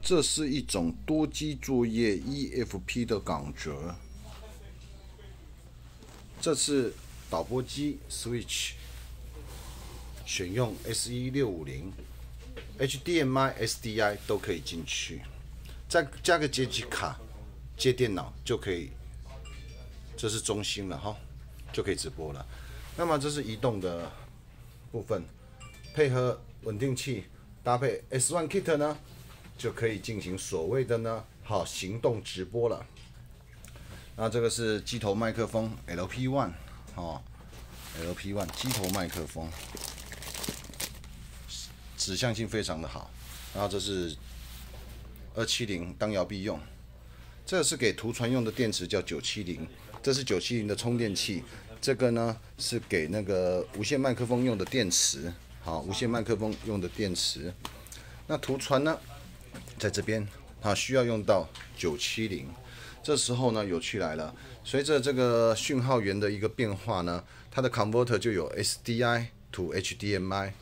这是一种多机作业 EFP 的港折。这次导播机 Switch 选用 S1650，HDMI、SDI 都可以进去，再加个接机卡，接电脑就可以。这是中心了哈，就可以直播了。那么这是移动的部分，配合稳定器搭配 S1 Kit 呢，就可以进行所谓的呢行动直播了。那这个是机头麦克风 LP1 LP1 机头麦克风，指向性非常的好。然后这是270当摇臂用，这个是给图传用的电池叫970，这是970的充电器。这个呢是给那个无线麦克风用的电池，无线麦克风用的电池。那图传呢，在这边需要用到970。这时候呢，有趣来了，随着这个讯号源的一个变化呢，它的 converter 就有 SDI to HDMI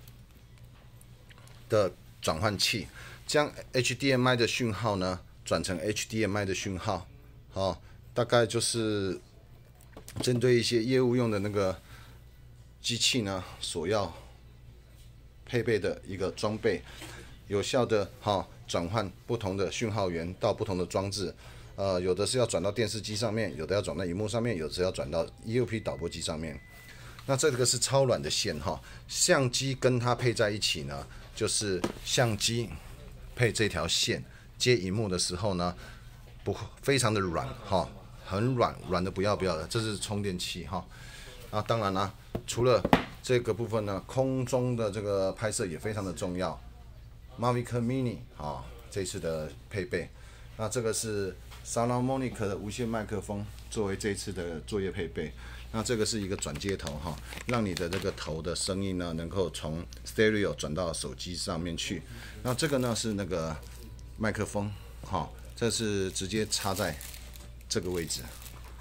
的转换器，将 HDMI 的讯号呢转成 HDMI 的讯号，大概就是针对一些业务用的那个机器呢所要配备的一个装备，有效的转换不同的讯号源到不同的装置。有的是要转到电视机上面，有的要转到萤幕上面，有的是要转到 EOP 导播机上面。那这个是超软的线相机跟它配在一起呢，就是相机配这条线接萤幕的时候呢，非常的软很软，软的不要的。这是充电器当然啦，除了这个部分呢，空中的这个拍摄也非常的重要。Mavic Mini 这次的配备，那这个是 Salamonic 的无线麦克风作为这次的作业配备。那这个是一个转接头让你的这个头的声音呢能够从 Stereo 转到手机上面去。那这个呢是那个麦克风这是直接插在这个位置，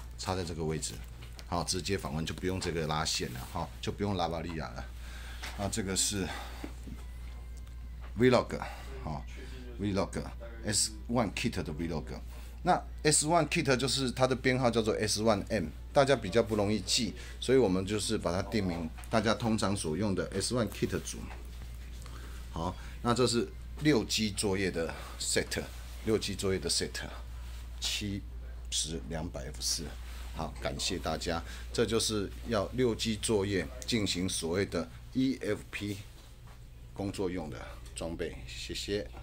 直接访问就不用这个拉线了就不用拉巴利亚了。那这个是 Vlog S1 Kit 的 Vlog。那 S1 Kit 就是它的编号叫做 S1M， 大家比较不容易记，所以我们就是把它定名大家通常所用的 S1 Kit 组。那这是6机作业的 set，6机作业的 set，70-200F4。感谢大家，这就是要6机作业进行所谓的 EFP 工作用的装备，谢谢。